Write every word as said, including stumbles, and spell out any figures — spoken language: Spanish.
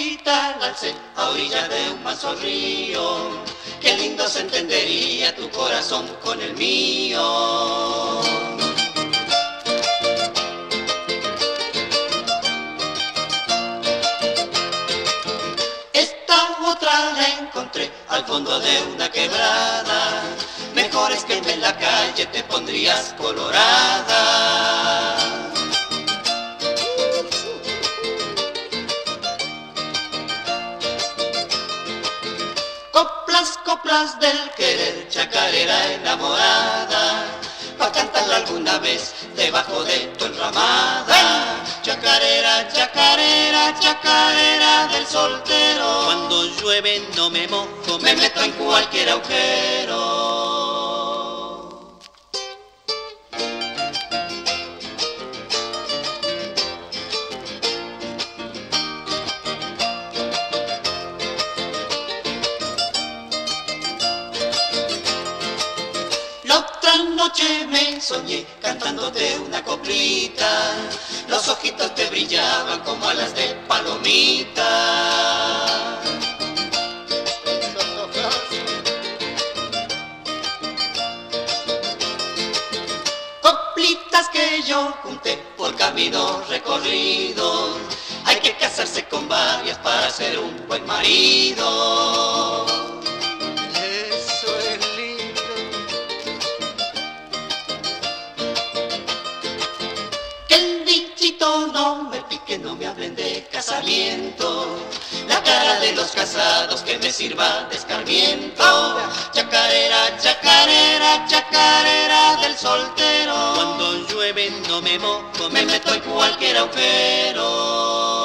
coplita la alcé a orilla de un manso río. Qué lindo se entendería tu corazón con el mío. Esta otra la encontré al fondo de una quebrada. Mejor es que en la calle te pondrías colorada. Coplas, coplas del querer, chacarera enamorada, pa' cantarla alguna vez debajo de tu enramada. Chacarera, chacarera, chacarera del soltero. Cuando llueve no me mojo, me meto en cualquier agujero. La otra noche me soñé cantándote una coplita. Los ojitos te brillaban como alas de palomita. Coplitas que yo junté por caminos recorridos. Hay que casarse con varias para ser un buen marido. No me pique, no me hablen de casamiento. La cara de los casados que me sirva de escarmiento. Chacarera, chacarera, chacarera del soltero. Cuando llueve no me mojo, me meto en cualquier agujero.